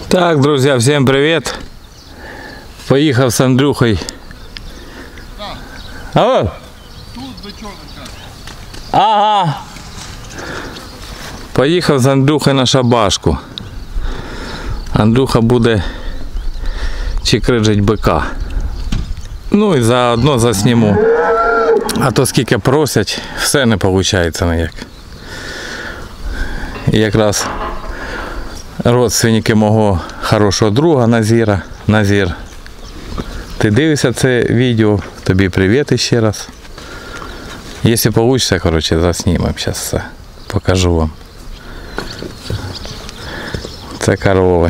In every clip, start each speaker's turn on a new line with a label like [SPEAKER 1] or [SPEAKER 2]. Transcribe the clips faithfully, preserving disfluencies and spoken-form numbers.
[SPEAKER 1] Так, друзья, всем привет. Поехал с Андрюхой. Да. Алло? Тут ага. Поїхав з Андрюхою на шабашку. Андрюха буде чикриджить бика. Ну і заодно засніму. А то скільки просять, все не виходить ніяк. І якраз родственники мого хорошого друга Назіра. Назір, ти дивишся це відео, тобі привіт ще раз. Якщо вийде, коротше, заснімемо зараз все. Покажу вам. Це корови.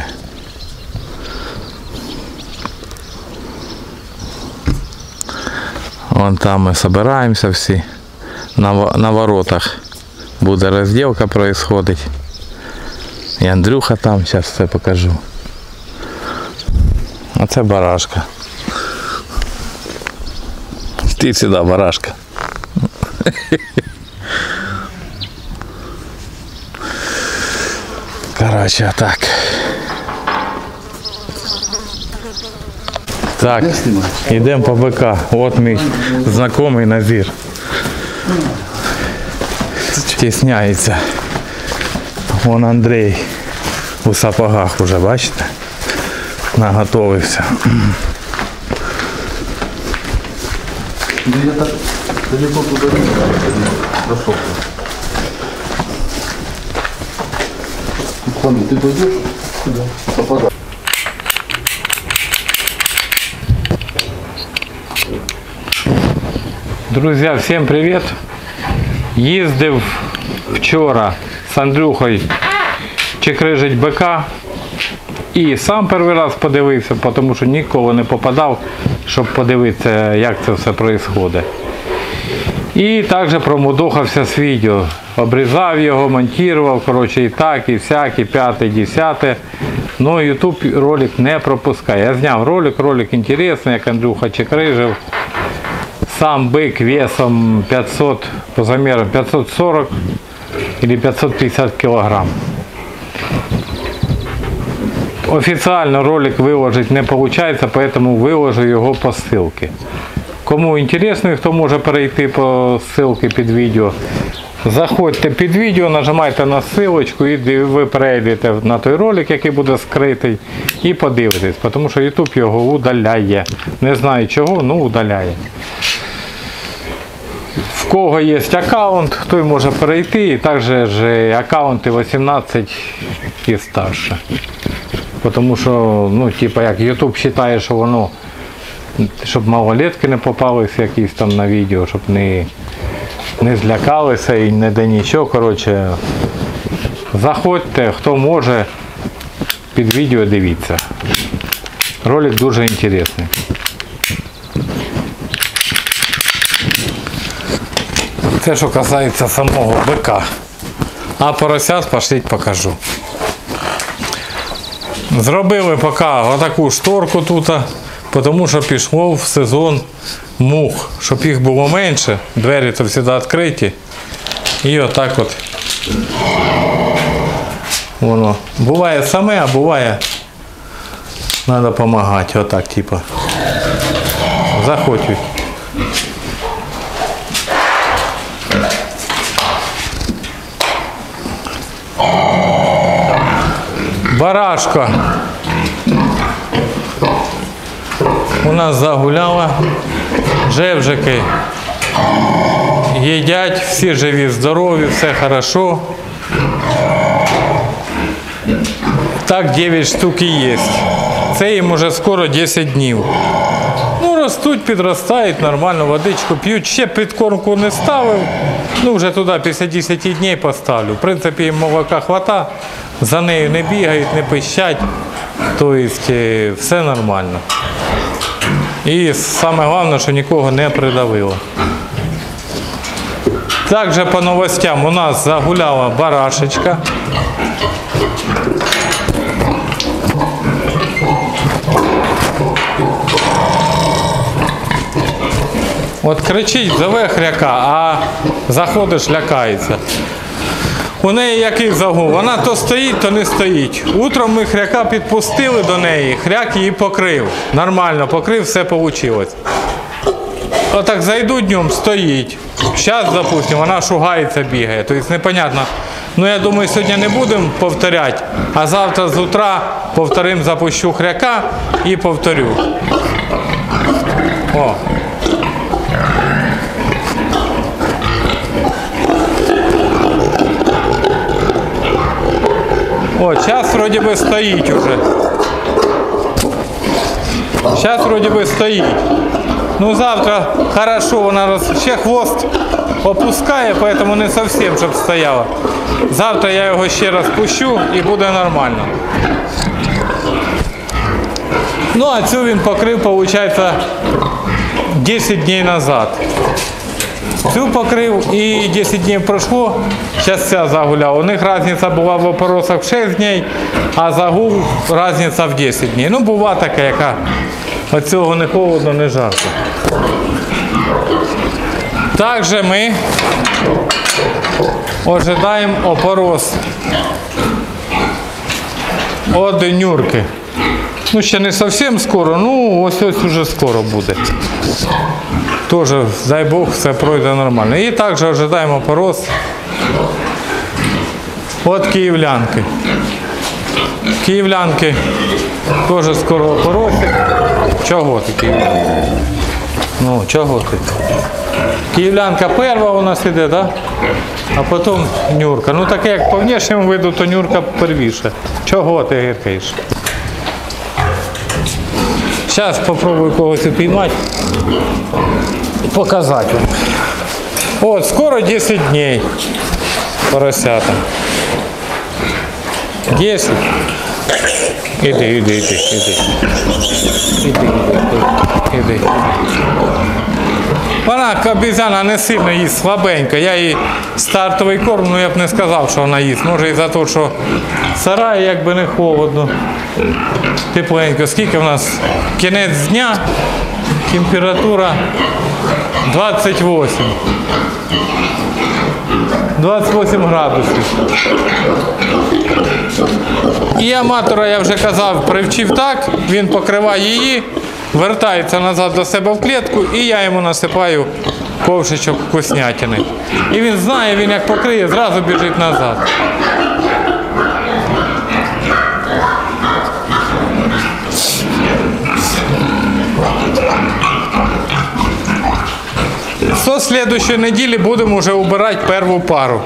[SPEAKER 1] Вон там ми збираємося всі. На, на воротах буде розділка происходить. І Андрюха там, зараз все покажу. Оце барашка. Ти сюди, барашка. Короче, так. Так, йдемо по бика. От мій знайомий Назір. Стісняється. Вон Андрій у сапогах уже, бачите? Наготовився.
[SPEAKER 2] Я так далеко туда не прошел. Ты пойдешь? Сюда. Попадай.
[SPEAKER 1] Друзі, всім привіт! Їздив вчора з Андрюхою чикрижить бика і сам перший раз подивився, тому що ніколи не попадав, щоб подивитися, як це все відбувається. І також промудохався з відео. Обрізав його, монтував, коротше, і так, і всяк, і п'яте, десяте. Но YouTube ролик не пропускає. Я зняв ролик, ролик інтересний, як Андрюха чикрижив. Сам бик весом пятьсот, по замерам пятьсот сорок или пятьсот пятьдесят килограмм. Официально ролик выложить не получается, поэтому выложу его по ссылке. Кому интересно, хто може перейти по ссылке під відео, заходьте під відео, нажимайте на ссылочку і ви перейдете на той ролик, який буде скритий, і подивитесь, тому що YouTube його удаляє. Не знаю чого, ну удаляє. В кого є аккаунт, той може перейти, і також аккаунти вісімнадцять і старше. Тому що, ну, типа, як YouTube вважає, що воно, щоб малолетки не попалися якісь там на відео, щоб не, не злякалися і не де нічого, коротше. Заходьте, хто може, під відео дивіться. Ролик дуже інтересний. Це, що касається самого бика. А поросят пошліть покажу. Зробили поки отаку шторку тут, тому що пішло в сезон мух. Щоб їх було менше, двері то завжди відкриті. І отак от воно. Буває саме, а буває треба допомагати. Отак, типу. Заходь. Барашка у нас загуляла, жевжики їдять, всі живі, здорові, все хорошо. Так дев'ять штук і є. Це їм уже скоро десять днів. Ну, ростуть, підростають, нормально, водичку п'ють. Ще підкормку не ставив, ну вже туди після десяти днів поставлю. В принципі, їм молока хвата, за нею не бігають, не пищать, тобто все нормально. І саме головне, що нікого не придавило. Також по новостям у нас загуляла барашечка. От кричить, зове хряка, а заходиш, лякається. У неї який загул? Вона то стоїть, то не стоїть. Утром ми хряка підпустили до неї, хряк її покрив. Нормально покрив, все вийшло. Отак зайду днем, стоїть. Зараз запустимо, вона шугається, бігає. Тобто непонятно. Ну я думаю, сьогодні не будемо повторяти, а завтра з утра повторим, запущу хряка і повторю. О. О, зараз вроді би стоїть уже. Зараз вроді би стоїть. Ну завтра хорошо, вона роз... ще хвост опускає, поэтому не зовсім, щоб стояла. Завтра я його ще раз пущу і буде нормально. Ну а цю він покрив, виходить, десять днів назад. Цю покрив і десять днів пройшло, зараз ця загуляла. У них різниця була в опоросах в шість днів, а загул різниця в десять днів. Ну бува така, яка від цього не холодно, не жарко. Також ми ожидаємо опорос від нюрки. Ну ще не зовсім скоро, ну ось ось уже скоро буде. Тоже, дай Бог, все пройде нормально. І також ожидаємо опорос від київлянки. Київлянки теж скоро опоросик. Чого ти, київлянка? Ну, чого ти? Київлянка перша у нас іде, да? А потім нюрка. Ну таке, як по внешньому виду, то нюрка первіше. Чого ти гіркаєш? Зараз спробую когось упіймати, показати вам. От, скоро десять днів поросятам. десять. Іди, іди, іди, іди. Іди, іди, іди. Вона, обезьяна, не сильно їсть, слабенька. Я їй стартовий корм, ну я б не сказав, що вона їсть. Може і за те, що сарай якби не холодно. Тепленько. Скільки в нас? Кінець дня, температура двадцять вісім. двадцять вісім градусів. І аматора, я вже казав, привчив так, він покриває її, вертається назад до себе в клітку і я йому насипаю ковшичок вкуснятини. І він знає, він як покриє, зразу біжить назад. Со слідуючої неділі будемо вже убирати першу пару.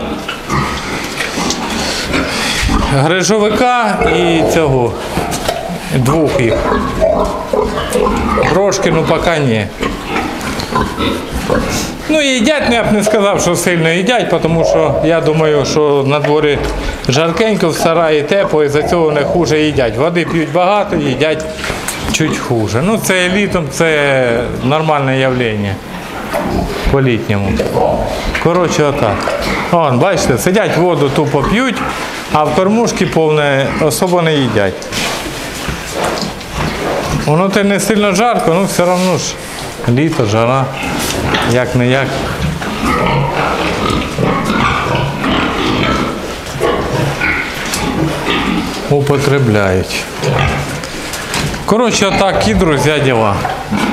[SPEAKER 1] Грижовика і цього. Двох їх. Трошки, ну поки ні. Ну і їдять, ну я б не сказав, що сильно їдять, тому що я думаю, що на дворі жаркенько, в сараї тепло, і за цього вони хуже їдять. Води п'ють багато, їдять чуть хуже. Ну це літом, це нормальне явлення. По-літньому. Коротше, отак. Вон, бачите, сидять, воду тупо п'ють, а в кормушки повне особо не їдять. Воно те не сильно жарко, ну все одно ж літо, жара, як не як. Употребляють. Коротше, отак і, друзі, діла.